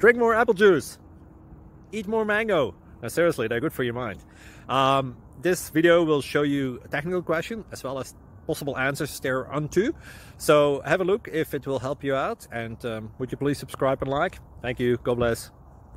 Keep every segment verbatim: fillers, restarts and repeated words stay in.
drink more apple juice, eat more mango. Now, seriously, they're good for your mind. Um, this video will show you a technical question as well as possible answers thereunto. So have a look if it will help you out, and um, would you please subscribe and like? Thank you. God bless.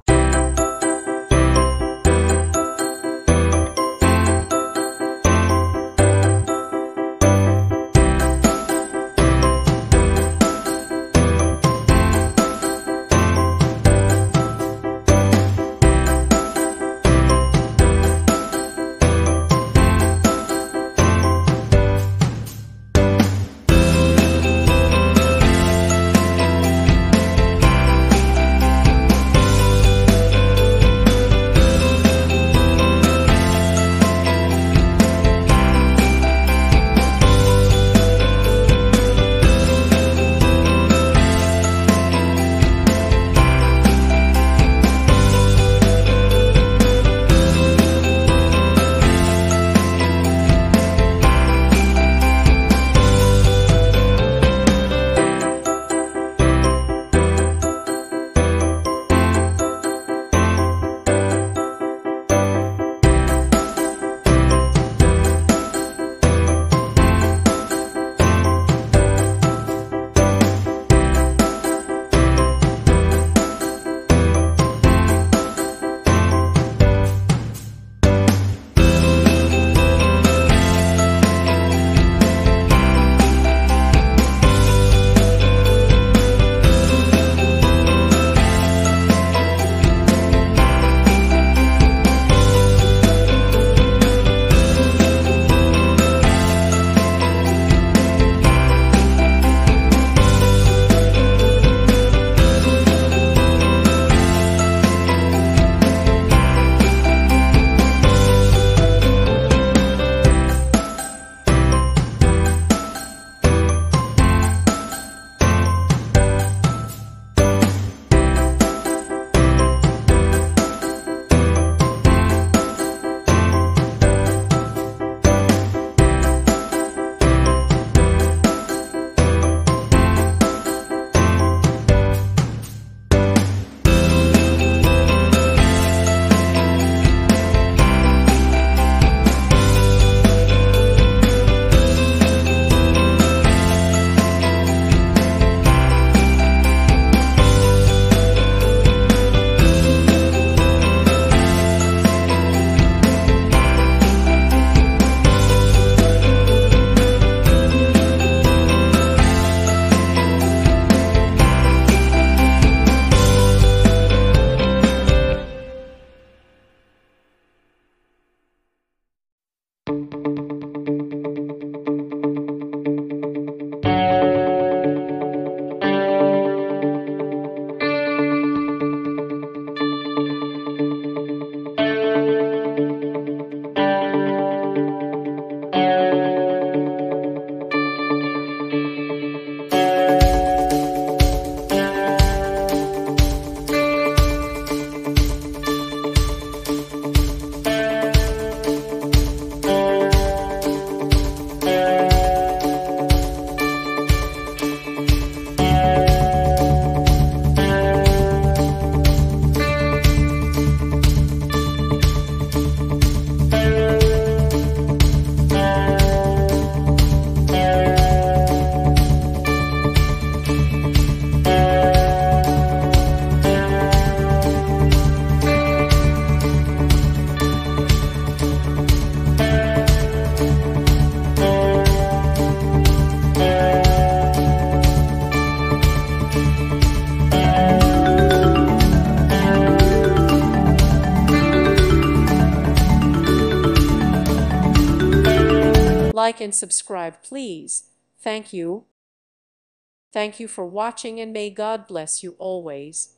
Like and subscribe, please. Thank you. Thank you for watching, and may God bless you always.